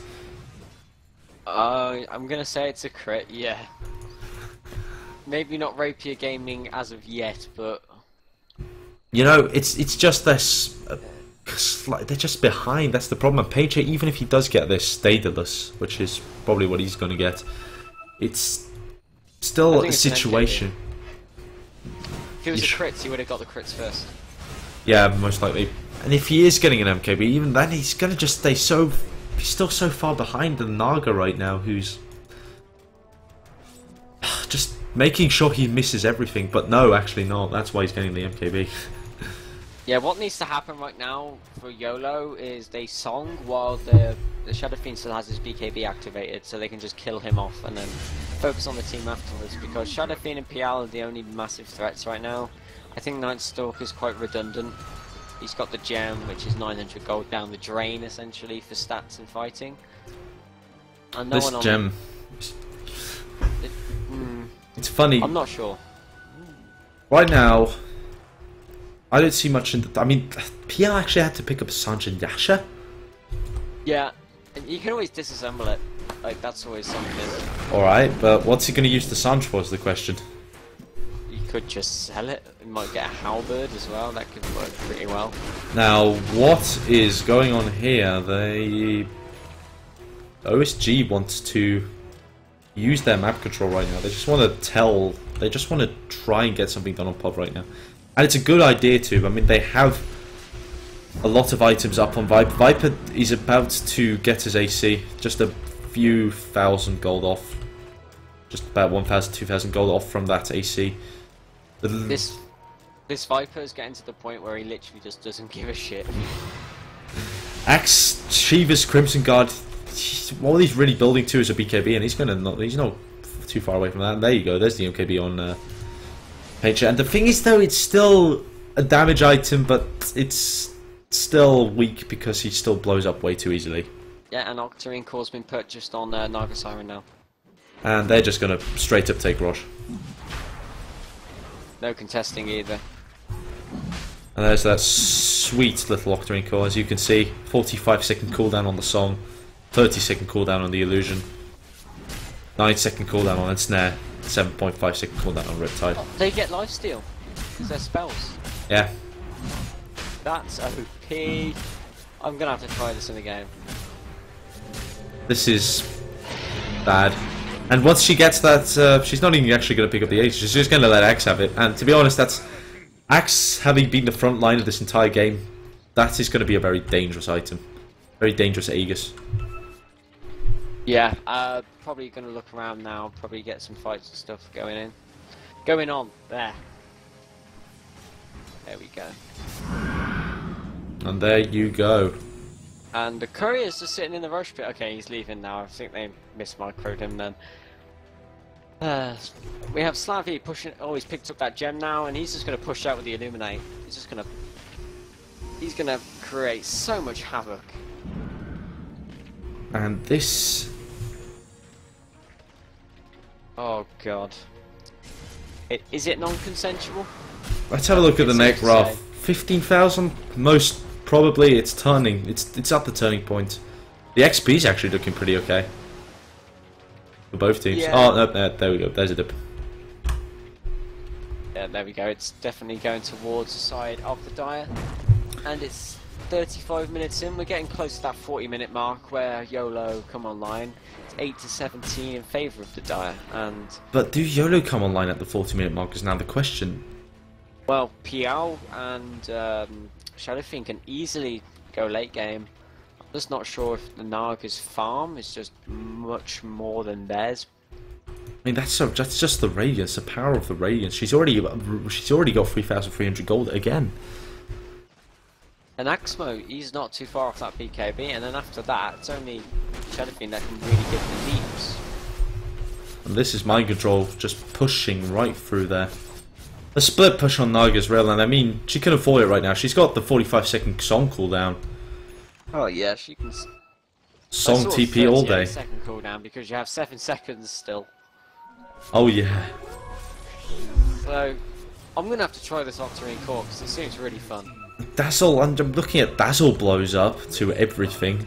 I'm going to say it's a crit, yeah. Maybe not rapier gaming as of yet, but you know, it's just this. They're just behind. That's the problem. And Painter, even if he does get this Daedalus, which is probably what he's going to get, it's still a situation. If it was a crit, he would have got the crits first. Yeah, most likely. And if he is getting an MKB, even then he's going to just stay so... He's still so far behind the Naga right now, who's... just making sure he misses everything. But no, actually not. That's why he's getting the MKB. Yeah, what needs to happen right now for YOLO is they song while the Shadow Fiend still has his BKB activated, so they can just kill him off and then focus on the team afterwards, because Shadow Fiend and PL are the only massive threats right now. I think Nightstalker is quite redundant. He's got the gem, which is 900 gold down the drain, essentially, for stats and fighting. And no This one on gem... It's funny. I'm not sure. Right now, I don't see much in the... I mean, PL actually had to pick up Sanjin Yasha. Yeah, and you can always disassemble it. Like, that's always something. Alright, but what's he going to use the Sanj for is the question. You could just sell it. You might get a halberd as well. That could work pretty well. Now, what is going on here? OSG wants to use their map control right now. They just want to They just want to try and get something done on PoB right now. And it's a good idea too. I mean, they have a lot of items up on Viper. Viper is about to get his AC. Just a few thousand gold off. Just about 1,000, 2,000 gold off from that AC. This Viper is getting to the point where he literally just doesn't give a shit. Axe, Shiva's Crimson Guard. All he's really building to is a BKB, and he's not too far away from that. And there you go. There's the MKB on Painter. And the thing is, though, it's still a damage item, but it's still weak because he still blows up way too easily. Yeah, and Octarine Core's been purchased on Naga Siren now. And they're just gonna straight up take Rosh. No contesting either. And there's that sweet little Octarine Core, as you can see. 45-second cooldown on the song, 30-second cooldown on the illusion, 9-second cooldown on Ensnare, 7.5-second cooldown on Riptide. Oh, they get lifesteal. Because they're spells. Yeah. That's OP. I'm gonna have to try this in the game. This is bad. And once she gets that, she's not even actually going to pick up the Ace. She's just going to let X have it. And to be honest, that's Axe, having been the front line of this entire game, that is going to be a very dangerous item. Very dangerous Aegis. Yeah, probably going to look around now, probably get some fights and stuff going on, there. There we go. And there you go. And the courier's just sitting in the rush pit. Okay, he's leaving now. I think they mismicroed him then. We have Slavi pushing. Oh, he's picked up that gem now, and he's just going to push out with the Illuminate. He's gonna create so much havoc. And this. Oh god. Is it non-consensual? Let's have a look at the neck, safe to Ralph. say. 15,000? Most probably it's turning. It's at the turning point. The XP's actually looking pretty okay. For both teams. Yeah. Oh, no, there we go. There's a dip. Yeah, there we go. It's definitely going towards the side of the Dire. And it's 35 minutes in. We're getting close to that 40-minute mark where YOLO come online. It's 8-17 in favour of the Dire. And But do YOLO come online at the 40-minute mark is now the question. well, Piao and Shadow Fiend can easily go late game. I'm just not sure if the Naga's farm is just much more than theirs. I mean, that's just the Radiance, the power of the Radiance. She's already got 3,300 gold again. And Axmo, he's not too far off that BKB, and then after that, it's only Shadow Fiend that can really give the leaps. And this is Mind Control just pushing right through there. A split push on Naga's real, and I mean, she can afford it right now. She's got the 45-second song cooldown. Oh yeah, she can. Song TP all day. Second cooldown because you have 7 seconds still. Oh yeah. So I'm gonna have to try this Octarine Core because it seems really fun. Dazzle, and I'm looking at Dazzle blows up to everything.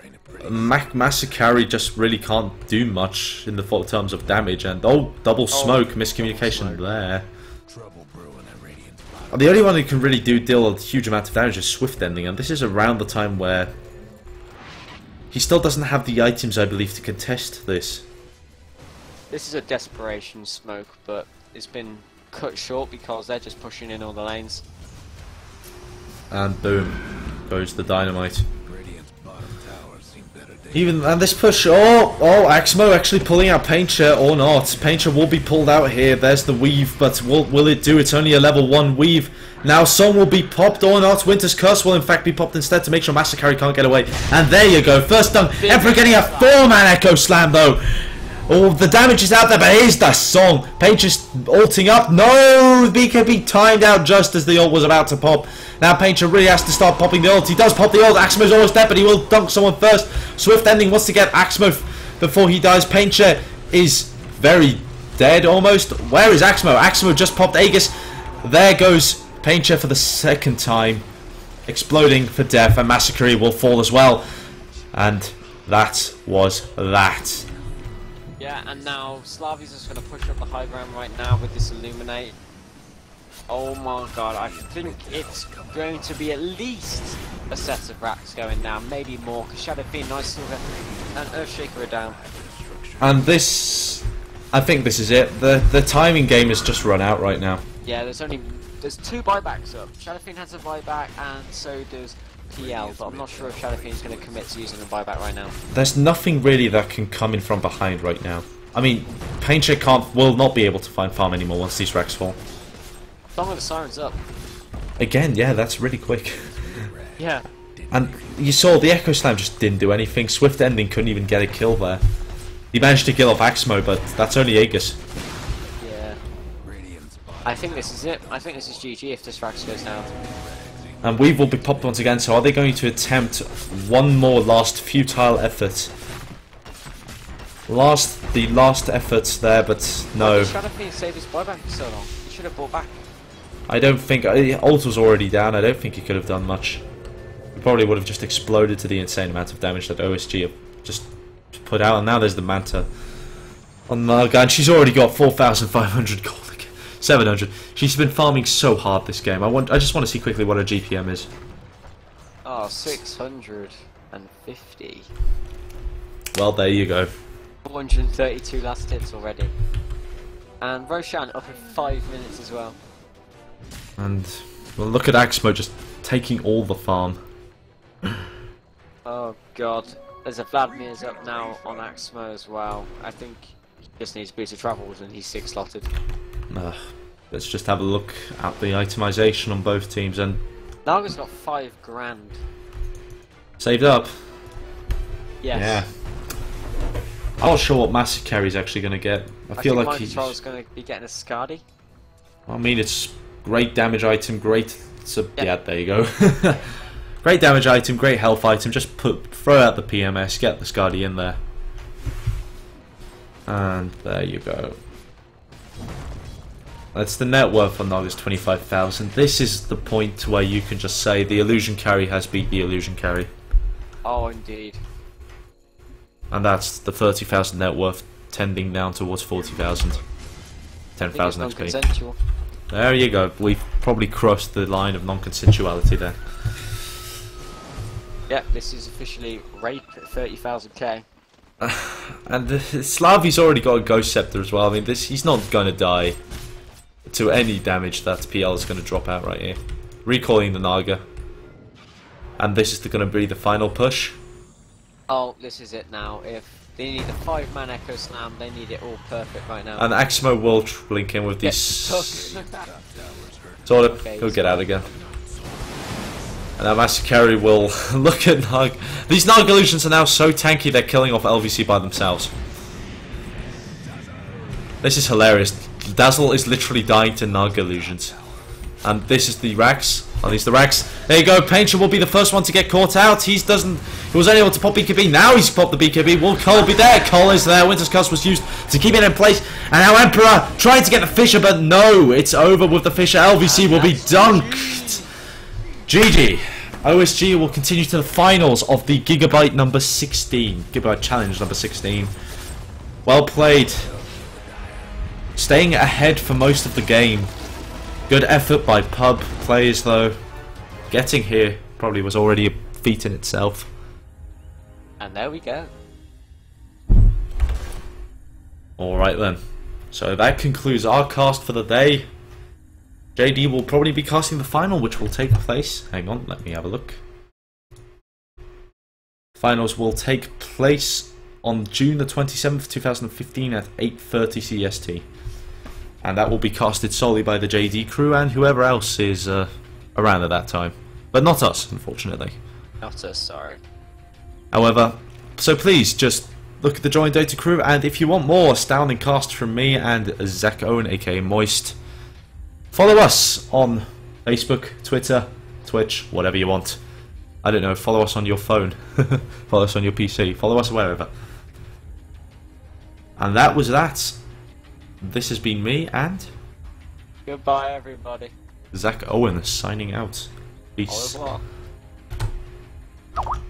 Masakari just really can't do much in the terms of damage, and oh, double smoke, miscommunication there. Trouble brewing at Radiant's The only one who can really deal a huge amount of damage is Swift Ending, and this is around the time where he still doesn't have the items, I believe, to contest this. This is a desperation smoke, but it's been cut short because they're just pushing in all the lanes. And boom, goes the dynamite. Radiant's bottom tower seemed better days. Even and this push, oh, Axmo actually pulling out Painter or not. Painter will be pulled out here. There's the weave, but will it do? It's only a level 1 weave. Now Song will be popped or not. Winter's Curse will in fact be popped instead to make sure Masakari can't get away. And there you go, first done. Emperor getting a 4-man Echo Slam though. Oh, the damage is out there, but here's the Song. Painter's ulting up. No, the BKB timed out just as the ult was about to pop. Now Painter really has to start popping the ult. He does pop the ult. Axmo's almost dead, but he will dunk someone first. Swift Ending wants to get Axmo before he dies. Painter is very dead almost. Where is Axmo? Axmo just popped Aegis. There goes Painter for the second time. Exploding for death, and Masakari will fall as well. And that was that. Yeah, and now Slavi's just going to push up the high ground right now with this Illuminate. Oh my god, I think it's going to be at least a set of racks going down, maybe more, because Shadow Fiend, Nice Silver, and Earthshaker are down. And this, I think this is it. The timing game has just run out right now. Yeah, there's 2 buybacks up. Shadow Fiend has a buyback, and so does PL, but I'm not sure if Shadow Fiend's going to commit to using a buyback right now. There's nothing really that can come in from behind right now. I mean, Painter will not be able to find farm anymore once these racks fall. Song of the Siren's up. Again, yeah, that's really quick. Yeah. And you saw the Echo Slam just didn't do anything. Swift Ending couldn't even get a kill there. He managed to kill off Axmo, but that's only Aegis. Yeah. I think this is it. I think this is GG if this Rax goes down. And Weave will be popped once again, so are they going to attempt one more last futile effort? The last efforts there, but no. Shadow Fiend saved his buyback for so long. He should have bought back. I don't think... Ult was already down, I don't think he could have done much. He probably would have just exploded to the insane amount of damage that OSG have just put out, and now there's the Manta on Marga, and she's already got 4,500 gold. 700. She's been farming so hard this game. I just want to see quickly what her GPM is. Oh, 650. Well, there you go. 432 last hits already. And Roshan up in 5 minutes as well. And well, look at Axmo just taking all the farm. Oh god. There's a Vladimir's up now on Axmo as well. I think he just needs booster travels and he's 6 slotted. Let's just have a look at the itemization on both teams and Naga's got 5 grand. saved up. Yes. Yeah. I'm not sure what Massive Carry's actually going to get. I feel think like he's... Control's going to be getting a Skadi. I mean, it's great damage item, great... Yeah, there you go. Great damage item, great health item. Just throw out the PMS, get the Skadi in there. And there you go. That's the net worth on Naga's 25,000. This is the point where you can just say the illusion carry has beat the illusion carry. Oh, indeed. And that's the 30,000 net worth tending down towards 40,000. 10,000 XP. Non-consensual. There you go. We've probably crossed the line of non-consensuality there. Yep, this is officially rape at 30,000k. And Slavi's already got a Ghost Scepter as well. I mean, he's not going to die to any damage that PL is going to drop out right here. Recalling the Naga. And this is going to be the final push. Oh, this is it now. If they need a 5-man Echo Slam, they need it all perfect right now. And Axmo will blink in with these... Sort of, Okay, he'll get out again. And now Masakari will look at Naga. These Naga illusions are now so tanky they're killing off LVC by themselves. This is hilarious. Dazzle is literally dying to Naga illusions. And this is the Rax. Are these the Rax? There you go. Painter will be the first one to get caught out. He was unable to pop BKB. Now he's popped the BKB. Will Cole be there? Cole is there. Winter's Curse was used to keep it in place. And now Emperor trying to get the Fisher, but no. It's over with the Fisher. LVC will be dunked. GG. OSG will continue to the finals of the Gigabyte number 16. Gigabyte Challenge number 16. Well played. Staying ahead for most of the game. Good effort by pub players though. Getting here probably was already a feat in itself. And there we go. Alright then. So that concludes our cast for the day. JD will probably be casting the final, which will take place... Hang on, let me have a look. Finals will take place on June the 27th, 2015 at 8:30 CST. And that will be casted solely by the JD crew and whoever else is around at that time. But not us, unfortunately. Not us, sorry. However, so please just look at the Join Data crew, and if you want more astounding casts from me and Zach Owen, aka Moist, follow us on Facebook, Twitter, Twitch, whatever you want. I don't know, follow us on your phone. Follow us on your PC. Follow us wherever. And that was that. This has been me and... Goodbye, everybody. Zach Owen signing out. Peace. Au revoir.